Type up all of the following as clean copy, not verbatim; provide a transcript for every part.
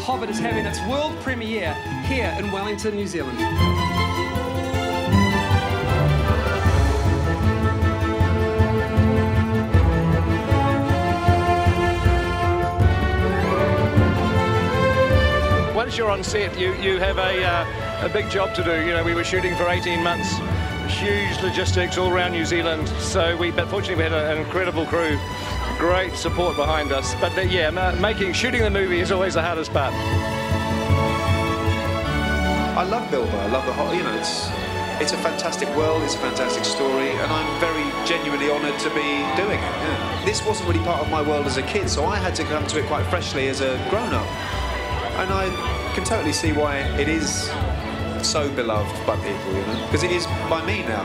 Hobbit is having its world premiere here in Wellington, New Zealand. Once you're on set, you have a big job to do. You know, we were shooting for 18 months, huge logistics all around New Zealand. But fortunately we had an incredible crew, great support behind us. But shooting the movie is always the hardest part. I love Bilbo. I love the whole. You know, it's a fantastic world. It's a fantastic story, and I'm very genuinely honoured to be doing it. Yeah. This wasn't really part of my world as a kid, so I had to come to it quite freshly as a grown-up. And I can totally see why it is so beloved by people, you know, because it is by me now.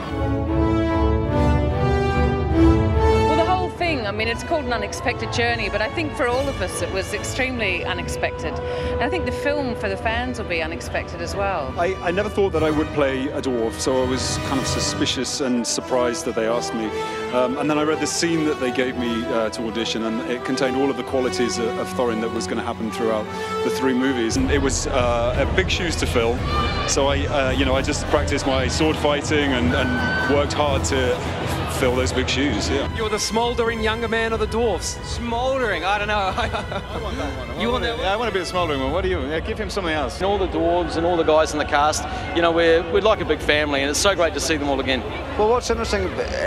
Well, the whole thing, I mean, it's called An Unexpected Journey, but I think for all of us it was extremely unexpected. And I think the film for the fans will be unexpected as well. I never thought that I would play a dwarf, so I was kind of suspicious and surprised that they asked me. And then I read the scene that they gave me to audition, and it contained all of the qualities of Thorin that was going to happen throughout the 3 movies. And it was big shoes to fill, so I just practiced my sword fighting and worked hard to fill those big shoes. Yeah. You're the smouldering younger man of the dwarves. Smouldering, I don't know. I want that one. You want that one? Yeah, I want to be the smouldering one. What do you? Yeah, give him something else. And all the dwarves and all the guys in the cast, you know, we're like a big family, and it's so great to see them all again. Well, what's interesting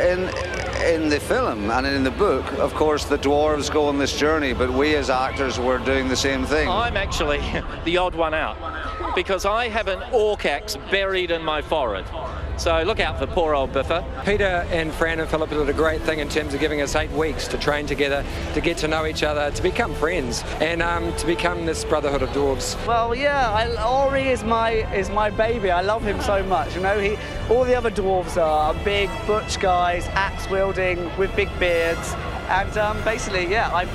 in the film and in the book, of course, the dwarves go on this journey, but we as actors were doing the same thing. I'm actually the odd one out, because I have an orc axe buried in my forehead. So look out for poor old Biffa. Peter and Fran and Philippa did a great thing in terms of giving us 8 weeks to train together, to get to know each other, to become friends, and to become this brotherhood of dwarves. Well, yeah, Ori is my baby. I love him so much. You know, all the other dwarves are big, butch guys, axe-wielding, with big beards, and basically, yeah, I've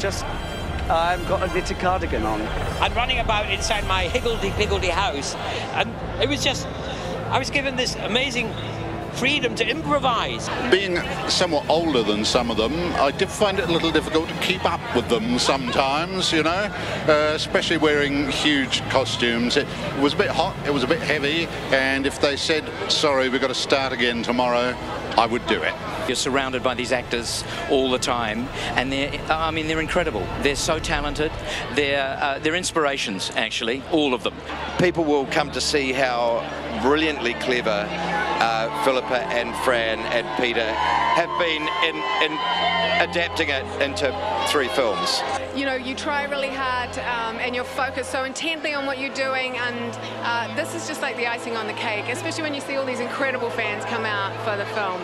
got a knitted cardigan on. I'm running about inside my higgledy-piggledy house, and it was just, I was given this amazing freedom to improvise. Being somewhat older than some of them, I did find it a little difficult to keep up with them sometimes, you know, especially wearing huge costumes. It was a bit hot, it was a bit heavy, and if they said, sorry, we've got to start again tomorrow, I would do it. You're surrounded by these actors all the time, and they're incredible. They're so talented. They're inspirations, actually, all of them. People will come to see how brilliantly clever Philippa and Fran and Peter have been in adapting it into 3 films. You know, you try really hard and you're focused so intently on what you're doing, and this is just like the icing on the cake, especially when you see all these incredible fans come out for the film.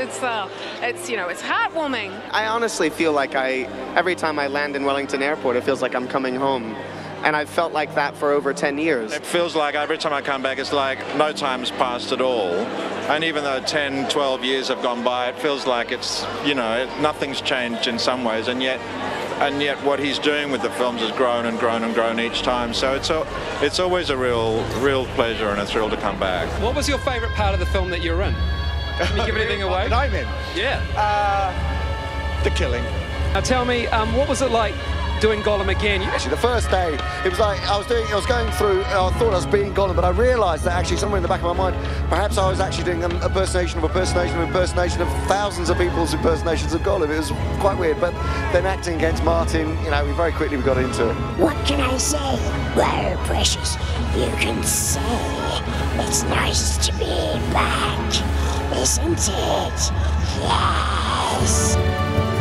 It's you know, it's heartwarming. I honestly feel like every time I land in Wellington Airport, it feels like I'm coming home. And I've felt like that for over 10 years. It feels like every time I come back, it's like no time's passed at all. And even though 10, 12 years have gone by, it feels like it's, you know, nothing's changed in some ways. And yet what he's doing with the films has grown and grown and grown each time. So it's always a real pleasure and a thrill to come back. What was your favourite part of the film that you were in? Can you give anything away? That I'm in? Yeah. The killing. Now tell me, what was it like doing Gollum again? Actually, the first day, it was like I was going through, I thought I was being Gollum, but I realised that actually somewhere in the back of my mind, perhaps I was actually doing an impersonation of thousands of people's impersonations of Gollum. It was quite weird, but then acting against Martin, you know, we very quickly got into it. What can I say? Well, precious, you can say it's nice to be back, isn't it? Yes.